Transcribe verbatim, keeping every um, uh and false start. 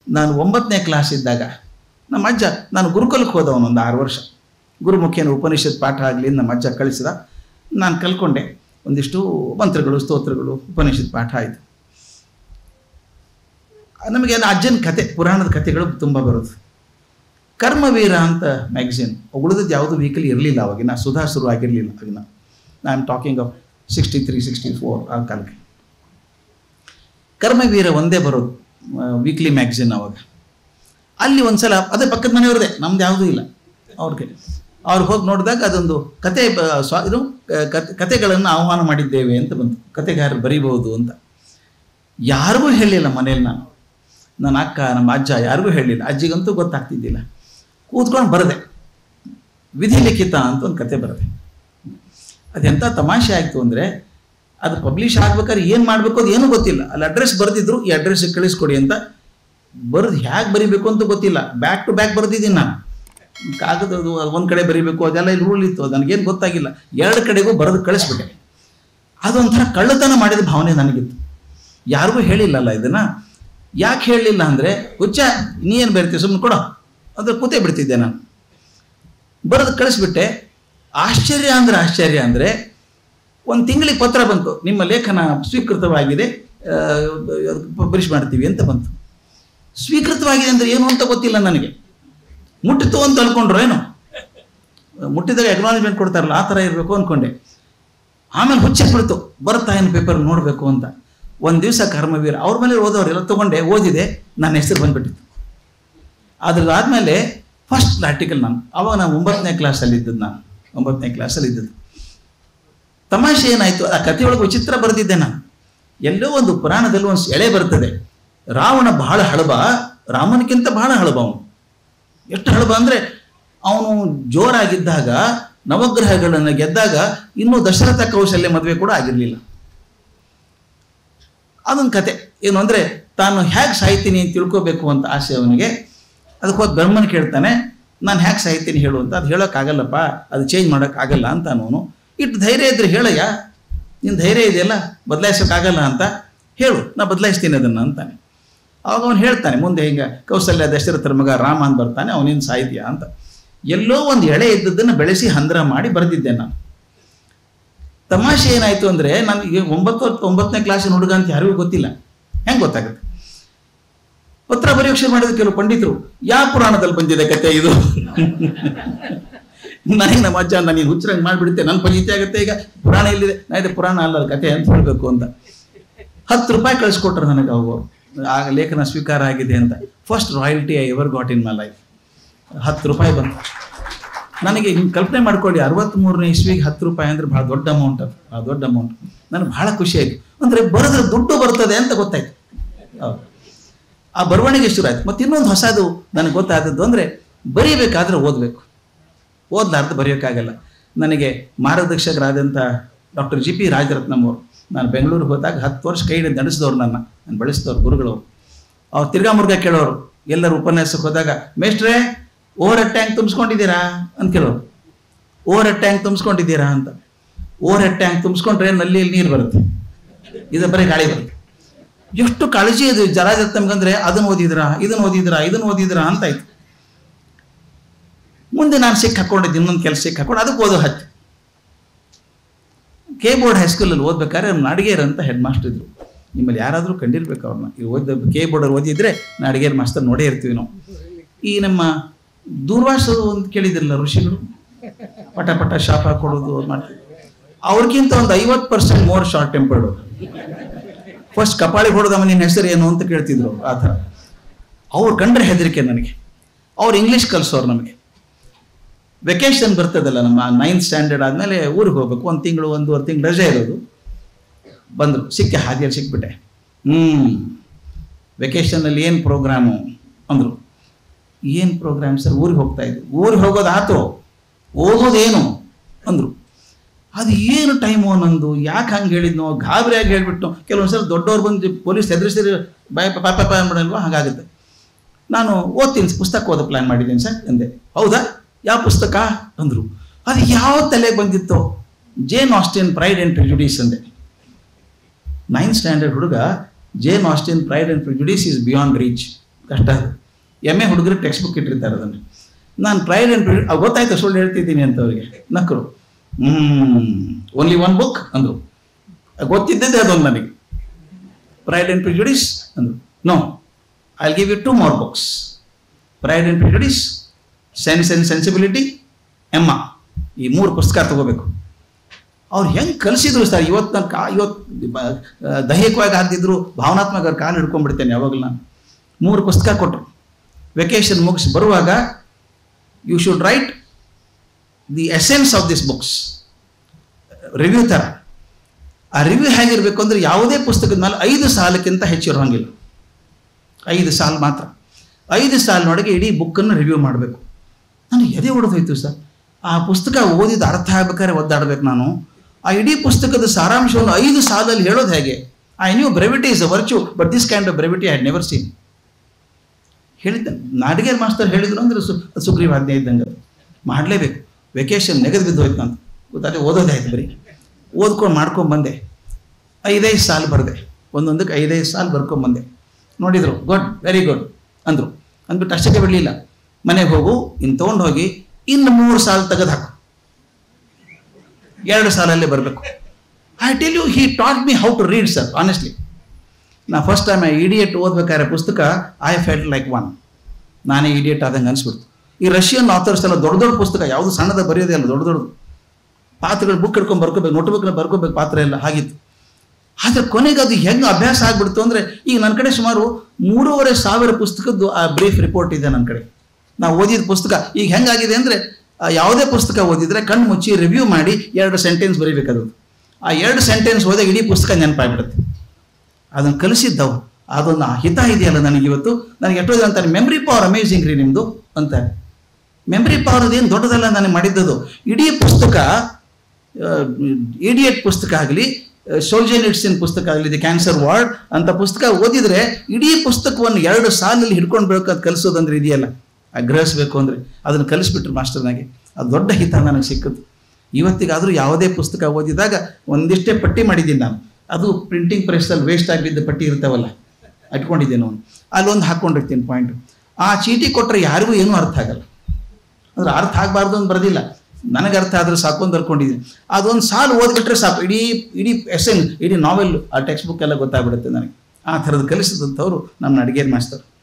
ನಾನು ಒಂಬತ್ತನೇ ಕ್ಲಾಸ್ ಇದ್ದಾಗ ನಮ್ಮ ಅಜ್ಜ, ನಾನು ಗುರುಕುಲಕ್ಕೆ ಹೋದವನು ಒಂದು ಆರು ವರ್ಷ. ಗುರುಮುಖೇನ ಉಪನಿಷತ್ ಪಾಠ ಆಗಲಿ ನಮ್ಮ ಅಜ್ಜ ಕಳಿಸಿದ. ನಾನು ಕಲ್ಕೊಂಡೆ. ಒಂದಿಷ್ಟು ಮಂತ್ರಗಳು, ಸ್ತೋತ್ರಗಳು, ಉಪನಿಷತ್ ಪಾಠ ಆಯಿತು. ನಮಗೆ ಅಜ್ಜನ ಕತೆ, ಪುರಾಣದ ಕಥೆಗಳು ತುಂಬ ಬರೋದು. ಕರ್ಮವೀರ ಅಂತ ಮ್ಯಾಗಝಿನ್, ಉಳಿದದ್ದು ಯಾವುದೂ ವೀಕಲಿ ಇರಲಿಲ್ಲ ಅವಾಗಿನ, ಸುಧಾ ಶುರು ಆಗಿರಲಿಲ್ಲ ಆಗಿನ. I am talking of sixty three sixty four ಆ ಕಾಲಕ್ಕೆ. ಕರ್ಮವೀರ ಒಂದೇ ಬರೋದು ವೀಕ್ಲಿ ಮ್ಯಾಗಝಿನ್ ಅವಾಗ. ಅಲ್ಲಿ ಒಂದು ಸಲ, ಅದೇ ಪಕ್ಕದ ಮನೆಯವ್ರದೇ, ನಮ್ದು ಯಾವುದೂ ಇಲ್ಲ ಅವ್ರಿಗೆ. ಅವ್ರಿಗೆ ಹೋಗಿ ನೋಡಿದಾಗ ಅದೊಂದು ಕತೆ, ಸ್ವಾ ಇದು ಕತೆಗಳನ್ನು ಆಹ್ವಾನ ಮಾಡಿದ್ದೇವೆ ಅಂತ ಬಂತು. ಕತೆಗಾರರು ಬರೀಬಹುದು ಅಂತ. ಯಾರಿಗೂ ಹೇಳಲಿಲ್ಲ ಮನೇಲಿ. ನಾನು ನನ್ನ ಅಕ್ಕ, ನಮ್ಮ ಅಜ್ಜ ಯಾರಿಗೂ ಹೇಳಲಿಲ್ಲ. ಅಜ್ಜಿಗಂತೂ ಗೊತ್ತಾಗ್ತಿದ್ದಿಲ್ಲ. ಕೂತ್ಕೊಂಡು ಬರದೆ, ವಿಧಿಲಿಖಿತ ಅಂತ ಒಂದು ಕತೆ ಬರದೆ. ಅದೆಂಥ ತಮಾಷೆ ಆಯಿತು ಅಂದರೆ, ಅದು ಪಬ್ಲಿಷ್ ಆಗ್ಬೇಕಾದ್ರೆ ಏನು ಮಾಡಬೇಕು ಅದು ಏನೂ ಗೊತ್ತಿಲ್ಲ. ಅಲ್ಲಿ ಅಡ್ರೆಸ್ ಬರೆದಿದ್ರು, ಈ ಅಡ್ರೆಸ್ಗೆ ಕಳಿಸ್ಕೊಡಿ ಅಂತ. ಬರೆದು ಹೇಗೆ ಬರೀಬೇಕು ಅಂತ ಗೊತ್ತಿಲ್ಲ. ಬ್ಯಾಕ್ ಟು ಬ್ಯಾಕ್ ಬರೆದಿದ್ದೀನಿ ನಾನು. ಕಾಗದದು ಒಂದು ಕಡೆ ಬರೀಬೇಕು, ಅದೆಲ್ಲ ಇಲ್ಲಿ ರೂಲ್ ಇತ್ತು, ನನಗೇನು ಗೊತ್ತಾಗಿಲ್ಲ. ಎರಡು ಕಡೆಗೂ ಬರೆದು ಕಳಿಸ್ಬಿಟ್ಟೆ. ಅದೊಂಥರ ಕಳ್ಳತನ ಮಾಡಿದ ಭಾವನೆ ನನಗಿತ್ತು. ಯಾರಿಗೂ ಹೇಳಿಲ್ಲಲ್ಲ ಇದನ್ನು. ಯಾಕೆ ಹೇಳಲಿಲ್ಲ ಅಂದರೆ, ಹುಚ್ಚ ನೀ ಏನು ಬರೀತೀವಿ ಸುಮ್ಮನೆ ಕೊಡೋ ಅಂದರೆ ಕೂತೇ ಬಿಡ್ತಿದ್ದೆ ನಾನು. ಬರೆದು ಕಳಿಸ್ಬಿಟ್ಟೆ. ಆಶ್ಚರ್ಯ ಅಂದರೆ ಆಶ್ಚರ್ಯ ಅಂದರೆ, ಒಂದು ತಿಂಗಳಿಗೆ ಪತ್ರ ಬಂತು, ನಿಮ್ಮ ಲೇಖನ ಸ್ವೀಕೃತವಾಗಿದೆ, ಪಬ್ಲಿಷ್ ಮಾಡ್ತೀವಿ ಅಂತ ಬಂತು. ಸ್ವೀಕೃತವಾಗಿದೆ ಅಂದರೆ ಏನು ಅಂತ ಗೊತ್ತಿಲ್ಲ ನನಗೆ. ಮುಟ್ಟಿತು ಅಂತ ಅನ್ಕೊಂಡ್ರು ಏನೋ, ಮುಟ್ಟಿದಾಗ ಅಕ್ನಾಲೇಜ್ಮೆಂಟ್ ಕೊಡ್ತಾರಲ್ಲ, ಆ ಥರ ಇರಬೇಕು ಅಂದ್ಕೊಂಡೆ. ಆಮೇಲೆ ಹುಚ್ಚಿಬಿಡ್ತು, ಬರುತ್ತಾ ಏನು ಪೇಪರ್ ನೋಡಬೇಕು ಅಂತ. ಒಂದು ದಿವಸ ಕರ್ಮವೀರ ಅವ್ರ ಮೇಲೆ ಓದೋರೆಲ್ಲ ತೊಗೊಂಡೆ, ಓದಿದೆ, ನನ್ನ ಹೆಸರು ಬಂದುಬಿಟ್ಟಿತ್ತು. ಅದ್ರಾದ್ಮೇಲೆ ಫಸ್ಟ್ ಆರ್ಟಿಕಲ್ ನಾನು. ಆವಾಗ ನಾನು ಒಂಬತ್ತನೇ ಕ್ಲಾಸಲ್ಲಿ ಇದ್ದದ್ದು. ನಾನು ಒಂಬತ್ತನೇ ಕ್ಲಾಸಲ್ಲಿ ಇದ್ದದ್ದು. ತಮಾಷೆ ಏನಾಯಿತು, ಆ ಕಥೆಯೊಳಗೆ ವಿಚಿತ್ರ ಬರೆದಿದ್ದೆ ನಾನು. ಎಲ್ಲೋ ಒಂದು ಪುರಾಣದಲ್ಲಿ ಒಂದು ಎಳೆ ಬರ್ತದೆ, ರಾವಣ ಬಹಳ ಹಳಬ, ರಾಮನಿಗಿಂತ ಬಹಳ ಹಳಬ ಅವನು. ಎಷ್ಟು ಹಳಬ ಅಂದರೆ, ಅವನು ಜೋರಾಗಿದ್ದಾಗ, ನವಗ್ರಹಗಳನ್ನು ಗೆದ್ದಾಗ, ಇನ್ನೂ ದಶರಥ ಕೌಶಲ್ಯ ಮದುವೆ ಕೂಡ ಆಗಿರಲಿಲ್ಲ. ಅದೊಂದು ಕತೆ. ಏನು ಅಂದರೆ, ತಾನು ಹೇಗೆ ಸಾಯ್ತೀನಿ ಅಂತ ತಿಳ್ಕೋಬೇಕು ಅಂತ ಆಸೆ ಅವನಿಗೆ. ಅದಕ್ಕೆ ಹೋಗಿ ಬ್ರಹ್ಮನ ಕೇಳ್ತಾನೆ, ನಾನು ಹೇಗೆ ಸಾಯ್ತೀನಿ ಹೇಳು ಅಂತ. ಅದು ಹೇಳೋಕ್ಕಾಗಲ್ಲಪ್ಪ, ಅದು ಚೇಂಜ್ ಮಾಡೋಕ್ಕಾಗಲ್ಲ ಅಂತ ಅವನು. ಇಟ್ಟು ಧೈರ್ಯ ಇದ್ರೆ ಹೇಳಯ್ಯ, ನಿನ್ನ ಧೈರ್ಯ ಇದೆಯಲ್ಲ, ಬದಲಾಯಿಸೋಕ್ಕಾಗಲ್ಲ ಅಂತ ಹೇಳು, ನಾ ಬದಲಾಯಿಸ್ತೀನಿ ಅದನ್ನು ಅಂತಾನೆ. ಆವಾಗ ಅವನು ಹೇಳ್ತಾನೆ, ಮುಂದೆ ಹಿಂಗೆ ಕೌಸಲ್ಯ ದಶರಥರ ಮಗ ರಾಮ ಅಂತ ಬರ್ತಾನೆ, ಅವನೇನು ಸಾಯ್ತೀಯಾ ಅಂತ. ಎಲ್ಲೋ ಒಂದು ಎಳೆ ಇದ್ದದ್ದನ್ನು ಬೆಳೆಸಿ ಹಂದ್ರ ಮಾಡಿ ಬರೆದಿದ್ದೆ ನಾನು. ತಮಾಷೆ ಏನಾಯಿತು ಅಂದರೆ, ನನಗೆ ಒಂಬತ್ತು ಒಂಬತ್ತನೇ ಕ್ಲಾಸಿನ ಹುಡುಗ ಅಂತ ಯಾರಿಗೂ ಗೊತ್ತಿಲ್ಲ. ಹೆಂಗೆ ಗೊತ್ತಾಗುತ್ತೆ? ಪತ್ರ ಬರೆಯೋಕೆ ಶುರು ಮಾಡಿದ ಕೆಲವು ಪಂಡಿತರು, ಯಾವ ಪುರಾಣದಲ್ಲಿ ಬಂದಿದೆ ಕತೆ ಇದು? ನನಗೆ ನಮ್ಮ ಅಜ್ಜ ನಾನು ಹುಚ್ಚರಂಗೆ ಮಾಡಿಬಿಡುತ್ತೆ, ನನ್ನ ಪಂಜಿತಿ ಆಗುತ್ತೆ. ಈಗ ಪುರಾಣ ಇಲ್ಲಿದೆ, ನಾ ಇದೆ ಪುರಾಣ ಅಲ್ಲ ಕತೆ ಅಂತ ಹೇಳಬೇಕು ಅಂತ. ಹತ್ತು ರೂಪಾಯಿ ಕಳಿಸ್ಕೊಟ್ರು ನನಗೆ ಅವರು, ಆಗ ಲೇಖನ ಸ್ವೀಕಾರ ಆಗಿದೆ ಅಂತ. First royalty I ever got in my life. ಹತ್ತು ರೂಪಾಯಿ ಬಂತು ನನಗೆ. ಹಿಂಗೆ ಕಲ್ಪನೆ ಮಾಡ್ಕೊಳ್ಳಿ, ಅರವತ್ತ್ಮೂರನೇ ಇಸ್ವಿಗೆ ಹತ್ತು ರೂಪಾಯಿ ಅಂದರೆ ಭಾಳ ದೊಡ್ಡ ಅಮೌಂಟ್. ಅದು ಭಾಳ ದೊಡ್ಡ ಅಮೌಂಟ್. ನನಗೆ ಭಾಳ ಖುಷಿ ಆಯಿತು. ಅಂದರೆ ಬರೆದ್ರೆ ದುಡ್ಡು ಬರ್ತದೆ ಅಂತ ಗೊತ್ತಾಯ್ತು. ಹೌದು, ಆ ಬರವಣಿಗೆ ಶುರು ಆಯ್ತು. ಮತ್ತು ಇನ್ನೊಂದು ಹೊಸದು ನನಗೆ ಗೊತ್ತಾದದ್ದು ಅಂದರೆ, ಬರೀಬೇಕಾದ್ರೆ ಓದಬೇಕು, ಓದಲಾರ್ದು ಬರೆಯೋಕ್ಕಾಗಲ್ಲ. ನನಗೆ ಮಾರ್ಗದರ್ಶಕರಾದಂಥ ಡಾಕ್ಟರ್ ಜಿ ಪಿ ರಾಜರತ್ನಂ ಅವರು, ನಾನು ಬೆಂಗಳೂರಿಗೆ ಹೋದಾಗ ಹತ್ತು ವರ್ಷ ಕೈ ಹಿಡಿದು ನಡೆಸಿದವ್ರು, ನನ್ನ ನಾನು ಬೆಳೆಸಿದವ್ರು ಗುರುಗಳವರು. ಅವ್ರು ತಿರ್ಗಾ ಮುರ್ಗಾ ಕೇಳೋರು, ಎಲ್ಲರೂ ಉಪನ್ಯಾಸಕ್ಕೆ ಹೋದಾಗ, ಮೇಷ್ಟ್ರೇ ಓವರ್ ಹೆಡ್ ಟ್ಯಾಂಕ್ ತುಂಬಿಸ್ಕೊಂಡಿದ್ದೀರಾ ಅಂತ ಕೇಳೋರು. ಓವರ್ ಹೆಡ್ ಟ್ಯಾಂಕ್ ತುಂಬಿಸ್ಕೊಂಡಿದ್ದೀರಾ ಅಂತ. ಓವರ್ ಹೆಡ್ ಟ್ಯಾಂಕ್ ತುಂಬಿಸ್ಕೊಂಡ್ರೆ ನಲ್ಲಿಯಲ್ಲಿ ನೀರು ಬರುತ್ತೆ, ಇದು ಬರೀ ಗಾಳಿ ಬರುತ್ತೆ. ಎಷ್ಟು ಕಾಳಜಿ ಅದು ಜರಾಜತ್ತಮ್ಗಂದ್ರೆ, ಅದನ್ನು ಓದಿದ್ರಾ, ಇದನ್ನು ಓದಿದ್ರಾ, ಇದನ್ನು ಓದಿದ್ರಾ ಅಂತಾಯ್ತು. ಮುಂದೆ ನಾನು ಸಿಕ್ಕ ಹಾಕೊಂಡಿದ್ದೆ, ಇನ್ನೊಂದು ಕೆಲಸ ಸಿಕ್ಕ ಹಾಕೊಂಡು ಅದಕ್ಕೆ ಓದೋ ಹತ್ತು. ಕೆ ಬೋರ್ಡ್ ಹೈಸ್ಕೂಲಲ್ಲಿ ಓದ್ಬೇಕಾದ್ರೆ ನಾಡಿಗೇರ್ ಅಂತ ಹೆಡ್ ಮಾಸ್ಟರ್ ಇದ್ರು. ನಿಮ್ಮಲ್ಲಿ ಯಾರಾದರೂ ಕಂಡಿರ್ಬೇಕು ಅವ್ರನ್ನ. ಈ ಓದ ಕೆ ಬೋರ್ಡಲ್ಲಿ ಓದಿದ್ರೆ ನಾಡಿಗೇರ್ ಮಾಸ್ತರ್ ನೋಡೇ ಇರ್ತೀವಿ ನಾವು. ಈ ನಮ್ಮ ದೂರ್ವಾಸ ಅಂತ ಕೇಳಿದ್ರಲ್ಲ ಋಷಿಗಳು, ಪಟ ಪಟ ಶಾಪ ಕೊಡೋದು ಮಾಡ್ತೀವಿ. ಅವ್ರಿಗಿಂತ ಒಂದು ಐವತ್ತು percent more short tempered. First ಕಪಾಳಿಗೆ ಹೊಡೆದ ನಿನ್ನ ಹೆಸರು ಏನು ಅಂತ ಕೇಳ್ತಿದ್ರು. ಆ ಥರ ಅವ್ರು ಕಂಡ್ರೆ ಹೆದರಿಕೆ ನನಗೆ. ಅವ್ರು ಇಂಗ್ಲೀಷ್ ಕಲಿಸೋರು ನಮಗೆ. ವೆಕೇಶನ್ ಬರ್ತದಲ್ಲ, ನಮ್ಮ ನೈನ್ತ್ ಸ್ಟ್ಯಾಂಡರ್ಡ್ ಆದಮೇಲೆ ಊರಿಗೆ ಹೋಗ್ಬೇಕು, ಒಂದು ತಿಂಗಳು ಒಂದೂವರೆ ತಿಂಗಳು ರಜೆ ಇರೋದು. ಬಂದರು, ಸಿಕ್ಕಿ ಹಾದಿಯಲ್ಲಿ ಸಿಕ್ಬಿಟ್ಟೆ. ಹ್ಞೂ ವೆಕೇಶನಲ್ಲಿ ಏನು ಪ್ರೋಗ್ರಾಮು ಅಂದರು. ಏನು ಪ್ರೋಗ್ರಾಮ್ ಸರ್? ಊರಿಗೆ ಹೋಗ್ತಾ ಇದ್ವಿ. ಊರಿಗೆ ಹೋಗೋದು ಆತು, ಓದೋದೇನು ಅಂದರು. ಅದು ಏನು ಟೈಮು ನಂದು, ಯಾಕೆ ಹಂಗೆ ಹೇಳಿದ್ನೋ, ಗಾಬರಿಯಾಗಿ ಹೇಳಿಬಿಟ್ಟು. ಕೆಲವೊಂದು ಸಲ ದೊಡ್ಡವ್ರು ಬಂದು ಪೊಲೀಸ್ ಹೆದರಿಸಿದ್ರೆ ಬಾಯ್ ಪಾಪ ಪಾಪ ಅಂದ್ಬಿಡಲ್ವ, ಹಾಗಾಗುತ್ತೆ. ನಾನು ಓದ್ತೀನಿ, ಪುಸ್ತಕ ಓದೋ ಪ್ಲ್ಯಾನ್ ಮಾಡಿದ್ದೀನಿ ಸರ್ ಅಂದೆ. ಹೌದಾ, ಯಾವ ಪುಸ್ತಕ ಅಂದರು. ಅದು ಯಾವ ತಲೆಗೆ ಬಂದಿತ್ತು? Jane Austen pride and prejudice ಅಂದೆ. ನೈನ್ತ್ ಸ್ಟ್ಯಾಂಡರ್ಡ್ ಹುಡುಗ, Jane Austen pride and prejudice is beyond reach. ಕಷ್ಟ ಅದು. ಎಮ್ ಎ ಹುಡುಗರು ಟೆಕ್ಸ್ಟ್ ಬುಕ್ ಇಟ್ಟಿರ್ತಾರೆ ಅದನ್ನು. ನಾನು ಪ್ರೈಡ್ ಆ್ಯಂಡ್ ಪ್ರಿಜುಡಿಸ್ ಗೊತ್ತಾಯ್ತು ಸುಳ್ಳು ಹೇಳ್ತಿದ್ದೀನಿ ಅಂತ ಅವ್ರಿಗೆ ನಕ್ಕರು. ಹ್ಞೂ ಓನ್ಲಿ ಒನ್ ಬುಕ್ ಅಂದರು. ಗೊತ್ತಿದ್ದಿದ್ದೆ ಅದೊಂದು ನನಗೆ. ಪ್ರೈಡ್ ಆ್ಯಂಡ್ ಪ್ರಿಜುಡಿಸ್ ಅಂದರು. No, I will give you two more books. Pride and prejudice, sense and sensibility, Emma, ಈ ಮೂರು ಪುಸ್ತಕ ತಗೋಬೇಕು. ಅವ್ರು ಹೆಂಗೆ ಕಲಿಸಿದ್ರು ಸರ್. ಇವತ್ತು ನಾನು ಕಾ ಇವತ್ತು ದೈಹಿಕವಾಗಿ ಆಗ್ತಿದ್ರು, ಭಾವನಾತ್ಮಕ ಅವ್ರ ಕಾಲು ಹಿಡ್ಕೊಂಡ್ಬಿಡ್ತೇನೆ ಯಾವಾಗಲೂ ನಾನು. ಮೂರು ಪುಸ್ತಕ ಕೊಟ್ಟರು. ವೆಕೇಶನ್ ಮುಗಿಸಿ ಬರುವಾಗ, you should write the essence of this books, review ಥರ. ಆ ರಿವ್ಯೂ ಹೇಗಿರಬೇಕು ಅಂದರೆ ಯಾವುದೇ ಪುಸ್ತಕದ ಮೇಲೆ ಐದು ಸಾಲಕ್ಕಿಂತ ಹೆಚ್ಚು ಇರೋಂಗಿಲ್ಲ, ಐದು ಸಾಲು ಮಾತ್ರ. ಐದು ಸಾಲಿನೊಳಗೆ ಇಡೀ ಬುಕ್ಕನ್ನು ರಿವ್ಯೂ ಮಾಡಬೇಕು. ನನಗೆ ಎದೆ ಹೊಡೆದೋಯ್ತು ಸರ್. ಆ ಪುಸ್ತಕ ಓದಿದ ಅರ್ಥ ಆಗ್ಬೇಕಾದ್ರೆ ಒದ್ದಾಡಬೇಕು ನಾನು. ಆ ಇಡೀ ಪುಸ್ತಕದ ಸಾರಾಂಶವನ್ನು ಐದು ಸಾಲಲ್ಲಿ ಹೇಳೋದು ಹೇಗೆ? I knew brevity is a virtue, but this kind of brevity I had never seen. ಹೇಳಿದ್ದೆ ನಾಡಿಗೇರ್ ಮಾಸ್ತರ್ ಹೇಳಿದ್ರು ಅಂದರೆ ಸು ಸುಗ್ರೀವಾಜ್ಞೆ ಇದ್ದಂಗೆ ಅದು ಮಾಡಲೇಬೇಕು. ವೆಕೇಶನ್ ನೆಗೆದು ಬಿದ್ದು ಹೋಯ್ತು ನಾನು. ಗೊತ್ತಾದ್ರೆ ಓದೋದಾಯ್ತು, ಬರೀ ಓದ್ಕೊಂಡು ಮಾಡ್ಕೊಂಡು ಬಂದೆ. ಐದೈದು ಸಾಲು ಬರೆದೆ, ಒಂದೊಂದಕ್ಕೆ ಐದೈದು ಸಾಲು ಬರ್ಕೊಂಬಂದೆ. ನೋಡಿದರು, ಗುಡ್, ವೆರಿ ಗುಡ್ ಅಂದರು. ಅಂದ್ಬಿಟ್ಟು ಅಷ್ಟಕ್ಕೆ ಬಿಡಲಿಲ್ಲ. ಮನೆಗೆ ಹೋಗು, ಇನ್ನು ತೊಗೊಂಡು ಹೋಗಿ ಇನ್ನು ಮೂರು ಸಾಲು ತೆಗೆದು ಹಾಕು, ಎರಡು ಸಾಲಲ್ಲೇ ಬರಬೇಕು. I tell you, he taught me how to read sir. Honestly, ನಾ ಫಸ್ಟ್ ಟೈಮ್ ಇಡಿಯಟ್ ಓದ್ಬೇಕಾದ್ರೆ ಪುಸ್ತಕ, ಐ ಫೆಲ್ಟ್ ಲೈಕ್ ಒನ್. ನಾನೇ ಇಡಿಯಟ್ ಆದಂಗೆ ಅನಿಸ್ಬಿಡ್ತು. ಈ ರಷ್ಯನ್ ಆಥರ್ಸ್ ಎಲ್ಲ ದೊಡ್ಡ ದೊಡ್ಡ ಪುಸ್ತಕ, ಯಾವುದು ಸಣ್ಣದ ಬರೆಯೋದೇ ಅಲ್ಲ, ದೊಡ್ಡ ದೊಡ್ಡದು ಪಾತ್ರಗಳು ಬುಕ್ ಹಿಡ್ಕೊಂಡು ಬರ್ಕೋಬೇಕು, ನೋಟ್ ಬುಕ್ನ ಬರ್ಕೋಬೇಕು, ಪಾತ್ರ ಎಲ್ಲ ಹಾಗಿತ್ತು. ಆದರೆ ಕೊನೆಗೆ ಅದು ಹೆಂಗೆ ಅಭ್ಯಾಸ ಆಗ್ಬಿಡ್ತು ಅಂದರೆ, ಈಗ ನನ್ನ ಕಡೆ ಸುಮಾರು ಮೂರುವರೆ ಸಾವಿರ ಪುಸ್ತಕದ್ದು ಆ ಬ್ರೀಫ್ ರಿಪೋರ್ಟ್ ಇದೆ ನನ್ನ ಕಡೆ. ನಾವು ಓದಿದ ಪುಸ್ತಕ ಈಗ ಹೆಂಗಾಗಿದೆ ಅಂದರೆ, ಯಾವುದೇ ಪುಸ್ತಕ ಓದಿದರೆ ಕಣ್ಣು ಮುಚ್ಚಿ ರಿವ್ಯೂ ಮಾಡಿ ಎರಡು ಸೆಂಟೆನ್ಸ್ ಬರೀಬೇಕದು. ಆ ಎರಡು ಸೆಂಟೆನ್ಸ್ ಓದಾಗ ಇಡೀ ಪುಸ್ತಕ ನೆನಪಾಗ್ಬಿಡುತ್ತೆ. ಅದನ್ನು ಕಲಿಸಿದ್ದವು. ಅದೊಂದು ಹಿತ ಇದೆಯಲ್ಲ ನನಗಿವತ್ತು. ನನಗೆ ಎಷ್ಟೋ ಜನ ಅಂತಾರೆ, ಮೆಮ್ರಿ ಪವರ್ ಅಮೇಝಿಂಗ್ ರೀ ನಿಮ್ಮದು ಅಂತಾರೆ. ಮೆಮ್ರಿ ಪವರ್ ಅದೇನು ದೊಡ್ಡದಲ್ಲ ನನಗೆ ಮಾಡಿದ್ದದು. ಇಡೀ ಪುಸ್ತಕ, ಇಡಿಯಟ್ ಪುಸ್ತಕ ಆಗಲಿ, ಸೋಲ್ಜೆನಿಟ್ಸಿನ್ ಪುಸ್ತಕ ಆಗಲಿ, ದಿ ಕ್ಯಾನ್ಸರ್ ವಾರ್ಡ್ ಅಂತ ಪುಸ್ತಕ ಓದಿದರೆ ಇಡೀ ಪುಸ್ತಕವನ್ನು ಎರಡು ಸಾಲಲ್ಲಿ ಹಿಡ್ಕೊಂಡು ಬೇಕು. ಅದು ಕಲಿಸೋದಂದ್ರೆ ಇದೆಯಲ್ಲ, ಗ್ರಹಿಸಬೇಕು ಅಂದರೆ ಅದನ್ನು ಕಲಿಸ್ಬಿಟ್ರು ಮಾಸ್ಟರ್ನಾಗೆ. ಅದು ದೊಡ್ಡ ಹಿತ ನನಗೆ ಸಿಕ್ಕಿತು. ಇವತ್ತಿಗಾದರೂ ಯಾವುದೇ ಪುಸ್ತಕ ಓದಿದಾಗ ಒಂದಿಷ್ಟೇ ಪಟ್ಟಿ ಮಾಡಿದ್ದೀನಿ ನಾನು. ಅದು ಪ್ರಿಂಟಿಂಗ್ ಪ್ರೆಸ್ಸಲ್ಲಿ ವೇಸ್ಟ್ ಆಗಿದ್ದ ಪಟ್ಟಿ ಇರ್ತಾವಲ್ಲ, ಇಟ್ಕೊಂಡಿದ್ದೇನೆ ಅವನು, ಅಲ್ಲೊಂದು ಹಾಕ್ಕೊಂಡಿರ್ತೀನಿ ಪಾಯಿಂಟು. ಆ ಚೀಟಿ ಕೊಟ್ಟರೆ ಯಾರಿಗೂ ಏನೂ ಅರ್ಥ ಆಗಲ್ಲ. ಅಂದ್ರೆ ಅರ್ಥ ಆಗಬಾರ್ದು ಅಂತ ಬರೆದಿಲ್ಲ, ನನಗೆ ಅರ್ಥ ಆದರೆ ಸಾಕು ಅಂತ ಬರ್ಕೊಂಡಿದ್ದೀನಿ. ಅದೊಂದು ಸಾಲು ಓದ್ಬಿಟ್ರೆ ಸಾಕು, ಇಡೀ ಇಡೀ ಎಸೆನ್, ಇಡೀ ನಾವೆಲ್, ಆ ಟೆಕ್ಸ್ಟ್ ಬುಕ್ ಎಲ್ಲ ಗೊತ್ತಾಗ್ಬಿಡುತ್ತೆ ನನಗೆ. ಆ ಥರದ್ದು ಕಲಿಸಿದಂಥವ್ರು ನಮ್ಮ ಅಡಿಗೇರ್ ಮಾಸ್ತರ್.